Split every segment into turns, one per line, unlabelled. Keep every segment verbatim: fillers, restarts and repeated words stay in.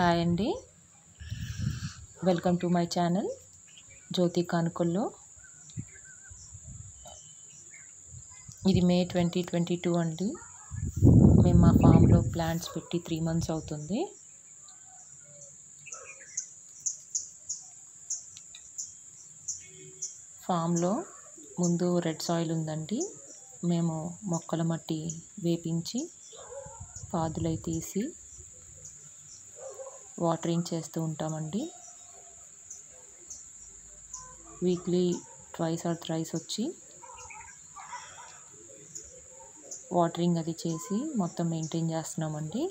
Hi అండి, welcome to my channel Jyothi కానుకొల్లో. ఇది మే ట్వంటీ ట్వంటీ టూ అండి. మేము మా ఫామ్లో ప్లాంట్స్ పెట్టి త్రీ మంత్స్ అవుతుంది. ఫామ్లో ముందు రెడ్ సాయిల్ ఉందండి. మేము మొక్కల మట్టి వేపించి పాదులై తీసి వాటరింగ్ చేస్తూ ఉంటామండి. వీక్లీ ట్వైస్ ఆర్ థ్రైస్ వచ్చి వాటరింగ్ అది చేసి మొత్తం మెయింటైన్ చేస్తున్నామండి.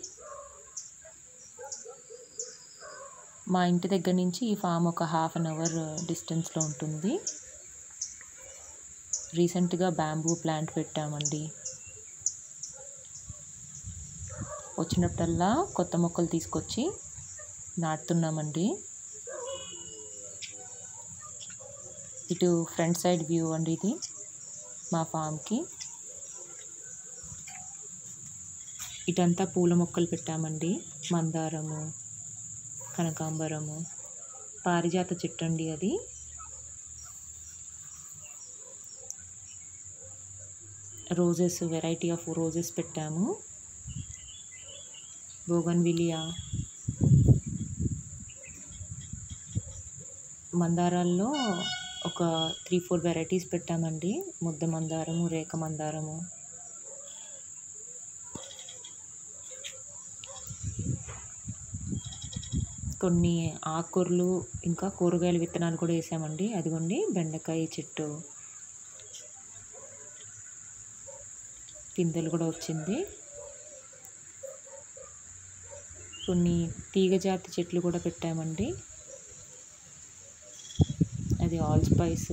మా ఇంటి దగ్గర నుంచి ఈ ఫామ్ ఒక హాఫ్ అన్ అవర్ డిస్టెన్స్లో ఉంటుంది. రీసెంట్గా బ్యాంబూ ప్లాంట్ పెట్టామండి. వచ్చినప్పుడల్లా కొత్త మొక్కలు తీసుకొచ్చి నాటుతున్నామండి. ఇటు ఫ్రంట్ సైడ్ వ్యూ అండి ఇది మా ఫామ్కి. ఇటంతా పూల మొక్కలు పెట్టామండి. మందారము, కనకాంబరము, పారిజాత చెట్టు అండి అది. రోజెస్, వెరైటీ ఆఫ్ రోజెస్ పెట్టాము. బోగన్విలియా, మందారాల్లో ఒక త్రీ ఫోర్ వెరైటీస్ పెట్టామండి. ముద్ద మందారము, రేఖ మందారము. కొన్ని ఆకుకూరలు ఇంకా కూరగాయల విత్తనాలు కూడా వేసామండి. అదిగోండి బెండకాయ చెట్టు పిందెలు కూడా వచ్చింది. కొన్ని తీగ జాతి చెట్లు కూడా పెట్టామండి. అది ఆల్ స్పైస్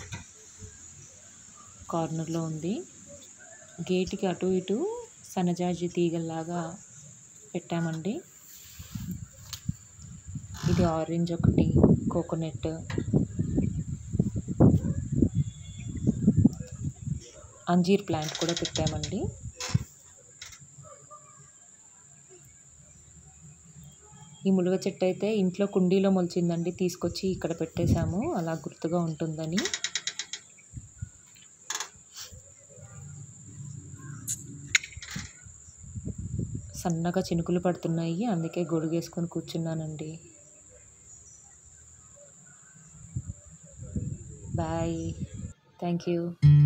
కార్నర్లో ఉంది. గేట్కి అటు ఇటు సన్నజాజి తీగల్లాగా పెట్టామండి. ఇది ఆరెంజ్ ఒకటి, కోకోనట్, అంజీర్ ప్లాంట్ కూడా పెట్టామండి. ఈ ములుగ చెట్టు అయితే ఇంట్లో కుండీలో మొలిచిందండి. తీసుకొచ్చి ఇక్కడ పెట్టేశాము, అలా గుర్తుగా ఉంటుందని. సన్నగా చినుకులు పడుతున్నాయి, అందుకే గొడుగేసుకొని కూర్చున్నానండి. Bye, thank you.